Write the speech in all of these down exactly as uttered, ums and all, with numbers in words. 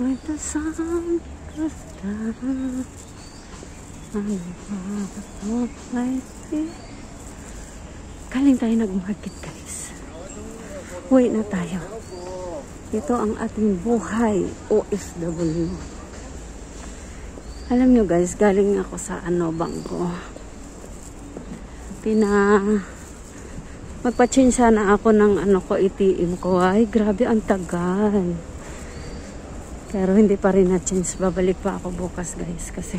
when the sun goes down. Galing tayo nag-market, guys. Uwi na tayo. Ito ang ating buhay O F W. Alam nyo guys, galing ako sa ano, bangko. Pina magpa-change sana ako ng ano ko, A T M ko. Ay, grabe, ang tagal. Pero hindi pa rin na-change. Babalik pa ako bukas guys kasi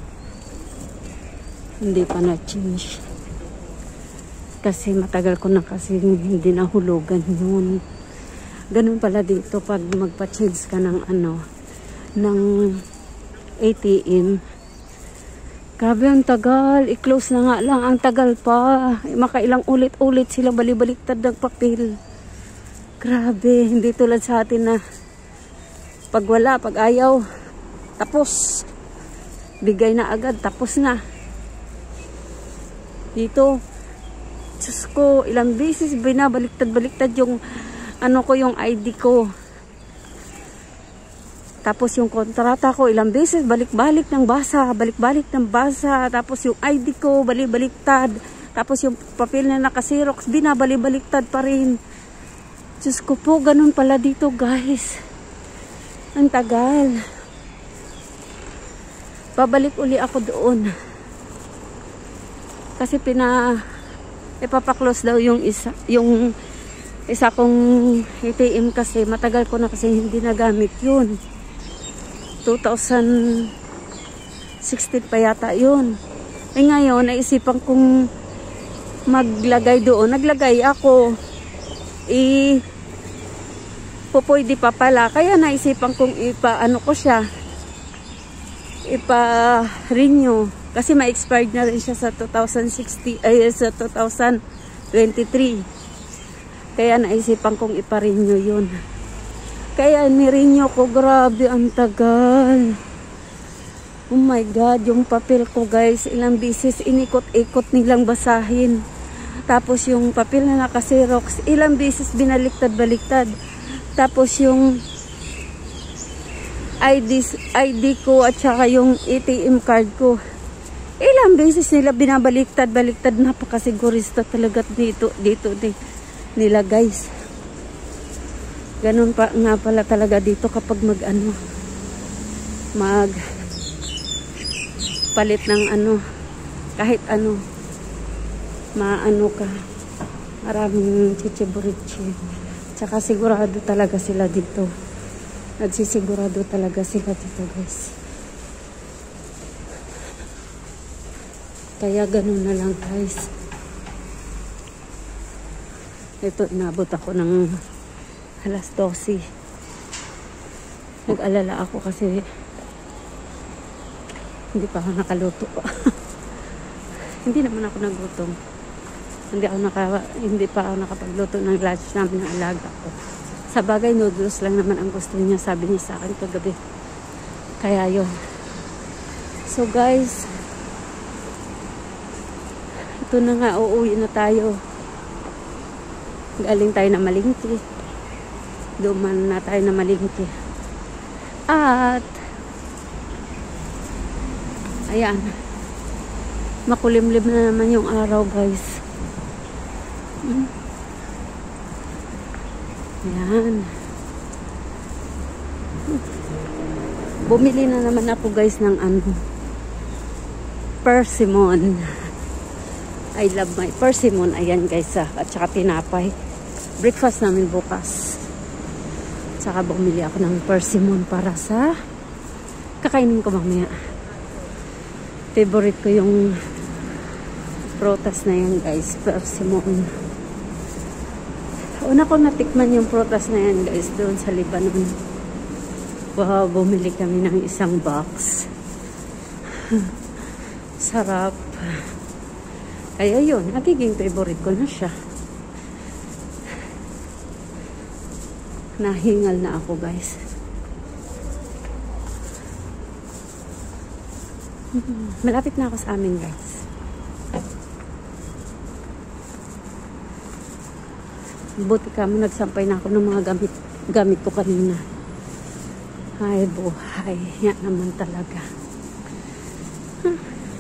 hindi pa na-change. Kasi matagal ko na kasi hindi nahulugan yun. Ganun pala dito pag magpa-change ka ng ano, ng A T M. Grabe, ang tagal. I-close na nga lang. Ang tagal pa. Makailang ulit-ulit sila balibaliktad ng papel. Grabe. Hindi tulad sa atin na pag wala, pag ayaw, tapos. Bigay na agad. Tapos na. Dito, Diyos ko, ilang beses binabaliktad-baliktad yung ano ko, yung I D ko. Tapos yung kontrata ko, ilang beses balik-balik ng basa, balik-balik ng basa. Tapos yung I D ko, balik-baliktad. Tapos yung papel na nakasirox, binabalik-baliktad pa rin. Diyos ko po, ganun pala dito guys. Ang tagal. Babalik uli ako doon. Kasi pina ipapaklose daw yung isa, yung isa kong A T M kasi matagal ko na kasi hindi nagamit yun. two thousand sixteen pa yata yun. Eh ngayon, naisipan kong maglagay doon. Naglagay ako. I pupwede pa pala. Kaya naisipan kong ipa-ano ko siya. Ipa-renew. Kasi ma-expired na rin siya sa two thousand sixteen, ay sa two thousand twenty-three. Kaya naisipan kong ipa-renew yun. Kaya ni-renew ko, grabe ang tagal. Oh my God, yung papel ko guys, ilang beses inikot-ikot nilang basahin. Tapos yung papel na nakasirox, ilang beses binaliktad-baliktad. Tapos yung I D, I D ko at saka yung A T M card ko, ilang beses nila binabaliktad-baliktad. Napakasigurista talaga dito, dito nila guys. Ganun pa nga pala talaga dito kapag mag ano, mag palit ng ano, kahit ano, maano ka, maraming chichiburichi. Tsaka sigurado talaga sila dito. Nagsisigurado talaga sila dito guys. Kaya ganun na lang guys. Ito, inabot ako ng alas dose. Nag-alala ako kasi hindi pa ako nakaluto. Hindi naman ako nagutom. Hindi ako naka, hindi pa ako nakapagluto ng lunch namin ng alaga ko. Sa bagay, noodles lang naman ang gusto niya. Sabi niya sa akin kagabi. Kaya yun. So guys, ito na nga, uuwi na tayo. Galing tayo na Malingki. Duman na tayo na Malingki. At ayan, makulimlim na naman yung araw guys. Hmm. Ayan. Bumili na naman ako guys ng ano, persimmon. I love my persimmon. Ayan guys, ah. At saka tinapay. Breakfast namin bukas. Saka bumili ako ng persimmon para sa kakainin ko mamaya. Favorite ko yung prutas na yan guys, persimmon. Una ko natikman yung prutas na yan guys doon sa Lebanon. Wow, bumili kami ng isang box. Sarap. Kaya yun, nagiging favorite ko na siya. Nahingal na ako guys. Malapit na ako sa amin guys. Buti ka mo, nagsampay na ako ng mga gamit, gamit ko kanina. Ay, buhay. Yan naman talaga. Huh.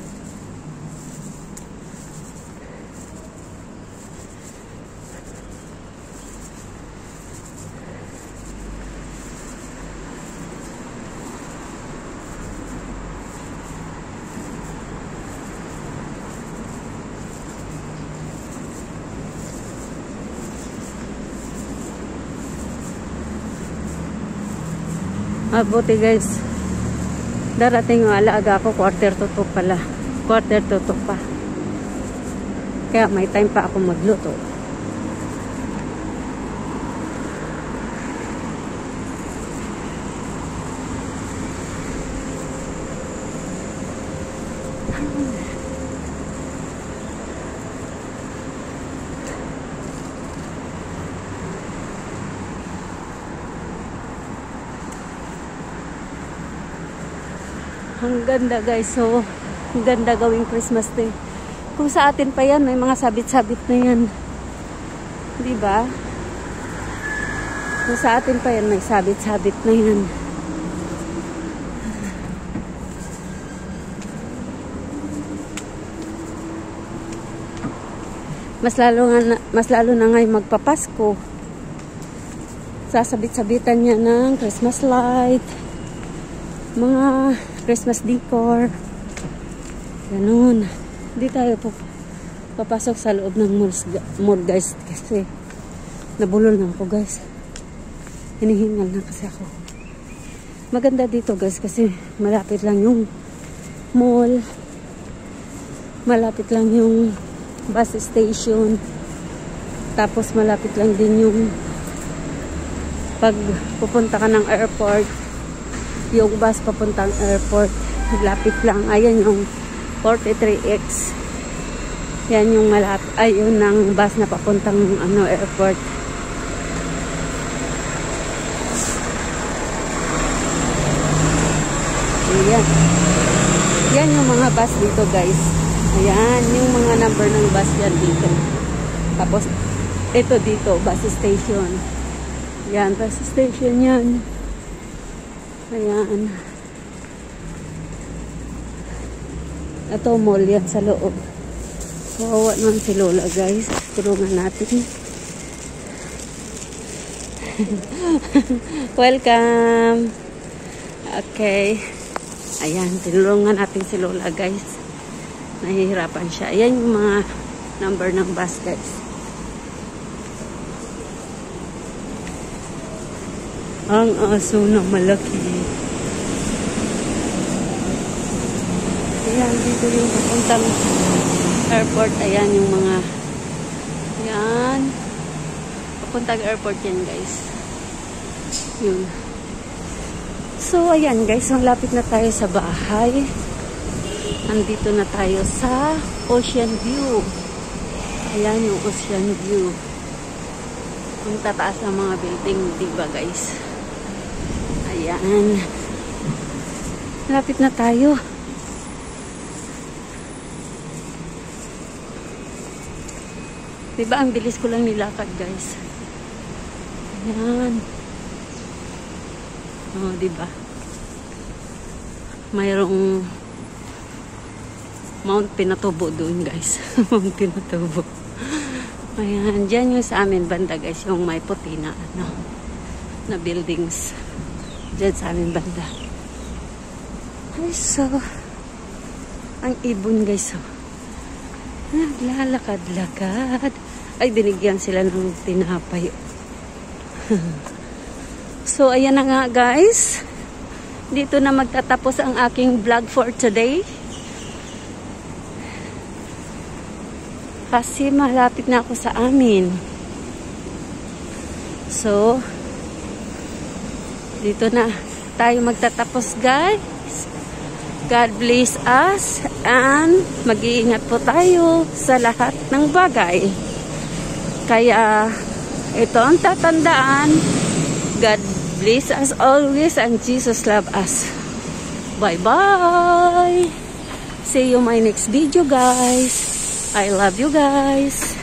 Mabuti guys, darating yung alaga ako, quarter to two pala, quarter to two pa, kaya may time pa ako magluto. Ang ganda guys, so ang ganda gawing Christmas day. Kung sa atin pa yan, may mga sabit-sabit na yan, di ba? Kung sa atin pa yan, may sabit-sabit na yan. Mas lalo nga, mas lalo na ngayon magpapasko. Sasabit-sabitan niya ng Christmas light, mga Christmas decor. Ganun. Hindi tayo po papasok sa loob ng malls, mall guys. Kasi nabulol na ako guys. Hinihingal na kasi ako. Maganda dito guys kasi malapit lang yung mall. Malapit lang yung bus station. Tapos malapit lang din yung pag pupunta ka ng airport, yung bus papuntang airport, lapit lang. Ayan yung forty-three X. Yan yung malapit. Ayun ang bus na papuntang ano, airport. Ayan. Yan yung mga bus dito guys. Ayan yung mga number ng bus yan dito. Tapos ito dito, bus station. Yan, bus station yan. Ayan. Ito, mall yan sa loob. Kawawa naman si Lola, guys. Tulungan natin. Welcome! Okay. Ayan, tinulungan natin si Lola, guys. Nahihirapan siya. Ayan yung mga number ng bus, guys. Ang aso na malaki. Ayan, dito yung papuntang airport. Ayan yung mga ayan. Papuntang airport yan guys. Yun. So, ayan guys. Malapit na tayo sa bahay. Nandito na tayo sa Ocean View. Ayan yung Ocean View. Ang tataas ng mga building, diba guys? Ayan. Malapit na tayo. Diba, ang bilis ko lang nilakad, guys. Ayan. Oh, diba? Mayroong Mount Pinatubo doon, guys. Mount Pinatubo. Ayan. Diyan yung sa amin banda, guys. Yung may puti na, ano, na buildings. Diyan sa amin banda. Ay, so, ang ibon, guys, oh. Naglalakad-lakad. Ay, binigyan sila ng tinapay. So, ayan na nga guys. Dito na magtatapos ang aking vlog for today. Kasi malapit na ako sa amin. So, dito na tayo magtatapos guys. God bless us and mag-iingat po tayo sa lahat ng bagay. Kaya ito ang tatandaan. God bless us always and Jesus love us. Bye-bye. See you my next video guys. I love you guys.